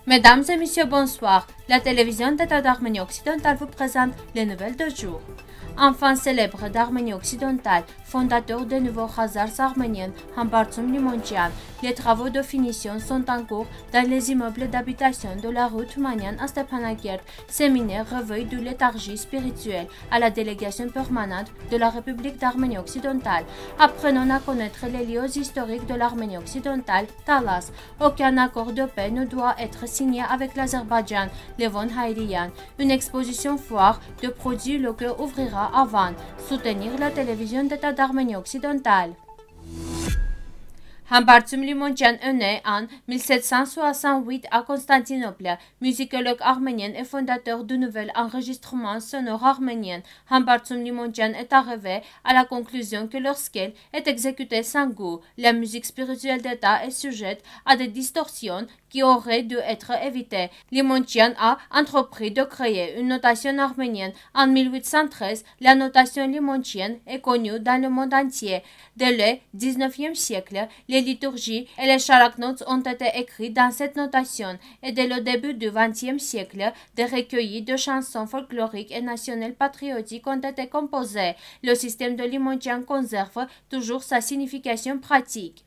Mesdames et messieurs, bonsoir. La télévision d'État d'Arménie occidentale vous présente les nouvelles de jour. Enfant célèbre d'Arménie occidentale, fondateur des nouveaux Khazars arméniens, Hambartsum Limontian, les travaux de finition sont en cours dans les immeubles d'habitation de la rue Toumanian à Stepanakert. Séminaire réveil de léthargie spirituelle à la délégation permanente de la République d'Arménie occidentale. Apprenons à connaître les lieux historiques de l'Arménie occidentale, Talas. Aucun accord de paix ne doit être signé avec l'Azerbaïdjan, Levon Hayrian. Une exposition foire de produits locaux ouvrira avant soutenir la télévision d'État d'Arménie occidentale. Hambartsum Limontian est né en 1768 à Constantinople, musicologue arménien et fondateur du nouvel enregistrement sonore arménien. Hambartsum Limontian est arrivé à la conclusion que lorsqu'elle est exécutée sans goût, la musique spirituelle d'État est sujette à des distorsions qui auraient dû être évitées. Limontian a entrepris de créer une notation arménienne. En 1813, la notation limontienne est connue dans le monde entier. Dès le XIXe siècle, les liturgies et les characnotes ont été écrits dans cette notation et dès le début du XXe siècle, des recueils de chansons folkloriques et nationales patriotiques ont été composés. Le système de Limontian conserve toujours sa signification pratique.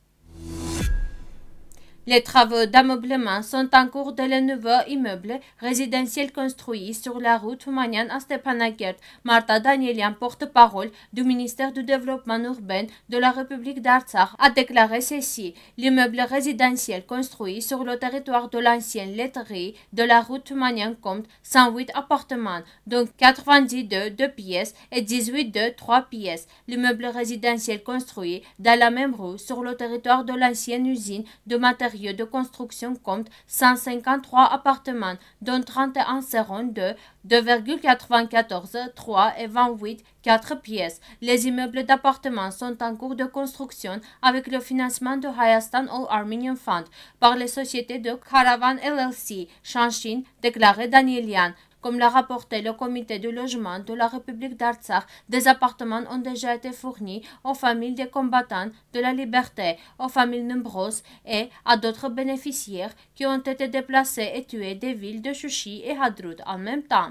Les travaux d'ameublement sont en cours de le nouveau immeuble résidentiel construit sur la route Toumanian à Stepanakert. Marta Danielian, porte-parole du ministère du Développement urbain de la République d'Artsakh, a déclaré ceci. L'immeuble résidentiel construit sur le territoire de l'ancienne laiterie de la route Toumanian compte 108 appartements, dont 90 de 2 pièces et 18 de 3 pièces. L'immeuble résidentiel construit dans la même rue sur le territoire de l'ancienne usine de matériaux de construction compte 153 appartements, dont 31 seront de 2,94, 3 et 28, 4 pièces. Les immeubles d'appartements sont en cours de construction avec le financement de Hayastan All Armenian Fund par les sociétés de Caravan LLC, Shanshin, déclaré Danielian. Comme l'a rapporté le comité du logement de la République d'Artsakh, des appartements ont déjà été fournis aux familles des combattants de la liberté, aux familles nombreuses et à d'autres bénéficiaires qui ont été déplacés et tués des villes de Chouchi et Hadrut en même temps.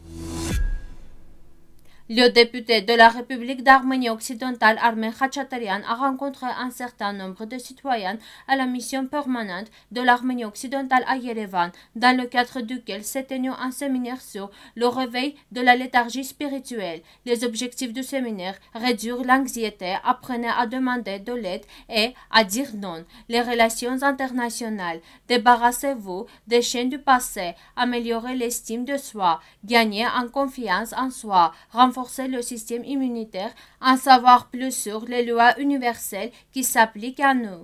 Le député de la République d'Arménie occidentale, Armen Khachaturian, a rencontré un certain nombre de citoyens à la mission permanente de l'Arménie occidentale à Yerevan, dans le cadre duquel s'est tenu un séminaire sur le réveil de la léthargie spirituelle. Les objectifs du séminaire: réduire l'anxiété, apprenez à demander de l'aide et à dire non. Les relations internationales: débarrassez-vous des chaînes du passé, améliorer l'estime de soi, gagner en confiance en soi, renforcer le système immunitaire, en savoir plus sur les lois universelles qui s'appliquent à nous.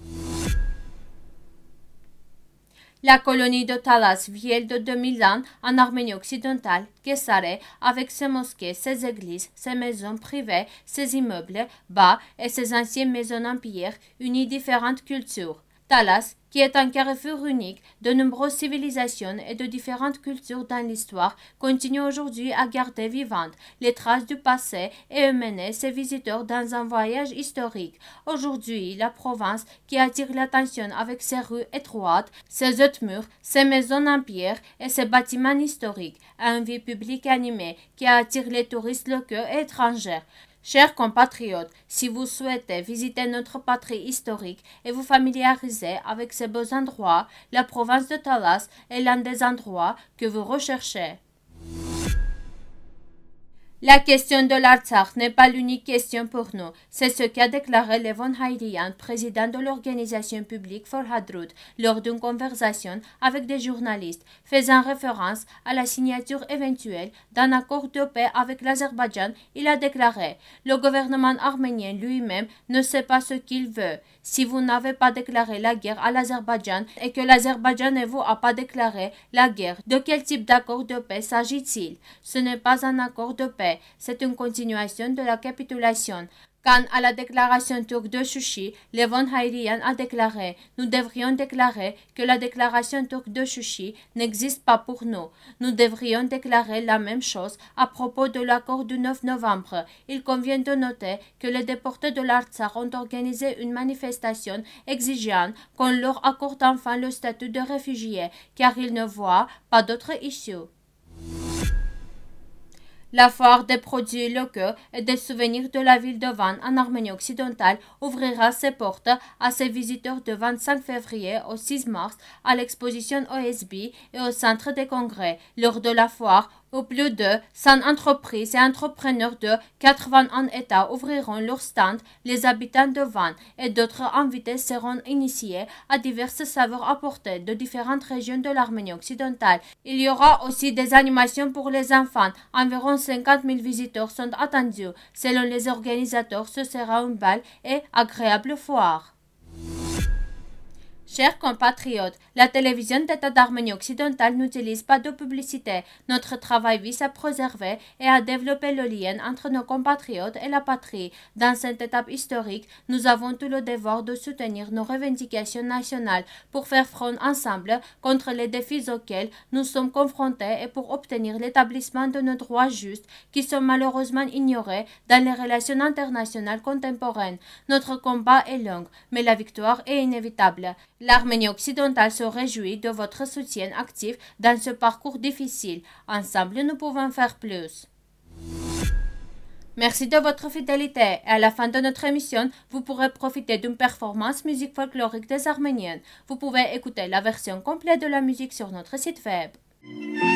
La colonie de Talas, vieille de 2000 ans en Arménie occidentale, Kessare, avec ses mosquées, ses églises, ses maisons privées, ses immeubles bas et ses anciennes maisons en pierre, unit différentes cultures. Talas, qui est un carrefour unique de nombreuses civilisations et de différentes cultures dans l'histoire, continue aujourd'hui à garder vivantes les traces du passé et mener ses visiteurs dans un voyage historique. Aujourd'hui, la province, qui attire l'attention avec ses rues étroites, ses hauts murs, ses maisons en pierre et ses bâtiments historiques, a une vie publique animée qui attire les touristes locaux et étrangers. Chers compatriotes, si vous souhaitez visiter notre patrie historique et vous familiariser avec ces beaux endroits, la province de Talas est l'un des endroits que vous recherchez. La question de l'Artsakh n'est pas l'unique question pour nous. C'est ce qu'a déclaré Levon Hayrian, président de l'organisation publique for Hadrut, lors d'une conversation avec des journalistes, faisant référence à la signature éventuelle d'un accord de paix avec l'Azerbaïdjan. Il a déclaré: le gouvernement arménien lui-même ne sait pas ce qu'il veut. Si vous n'avez pas déclaré la guerre à l'Azerbaïdjan et que l'Azerbaïdjan ne vous a pas déclaré la guerre, de quel type d'accord de paix s'agit-il? Ce n'est pas un accord de paix. C'est une continuation de la capitulation. Quant à la déclaration turque de Şuşi, Levon Hayrian a déclaré « Nous devrions déclarer que la déclaration turque de Şuşi n'existe pas pour nous. Nous devrions déclarer la même chose à propos de l'accord du 9 novembre. Il convient de noter que les déportés de l'Artsakh ont organisé une manifestation exigeant qu'on leur accorde enfin le statut de réfugiés, car ils ne voient pas d'autre issue. » La foire des produits locaux et des souvenirs de la ville de Van en Arménie occidentale ouvrira ses portes à ses visiteurs du 25 février au 6 mars à l'exposition OSB et au centre des congrès. Lors de la foire, au plus de 100 entreprises et entrepreneurs de 81 États ouvriront leurs stands. Les habitants de Van et d'autres invités seront initiés à diverses saveurs apportées de différentes régions de l'Arménie occidentale. Il y aura aussi des animations pour les enfants. Environ 50 000 visiteurs sont attendus. Selon les organisateurs, ce sera une belle et agréable foire. Chers compatriotes, la télévision d'État d'Arménie occidentale n'utilise pas de publicité. Notre travail vise à préserver et à développer le lien entre nos compatriotes et la patrie. Dans cette étape historique, nous avons tout le devoir de soutenir nos revendications nationales pour faire front ensemble contre les défis auxquels nous sommes confrontés et pour obtenir l'établissement de nos droits justes qui sont malheureusement ignorés dans les relations internationales contemporaines. Notre combat est long, mais la victoire est inévitable. L'Arménie occidentale se réjouit de votre soutien actif dans ce parcours difficile. Ensemble, nous pouvons faire plus. Merci de votre fidélité et à la fin de notre émission, vous pourrez profiter d'une performance musique folklorique des Arméniennes. Vous pouvez écouter la version complète de la musique sur notre site web.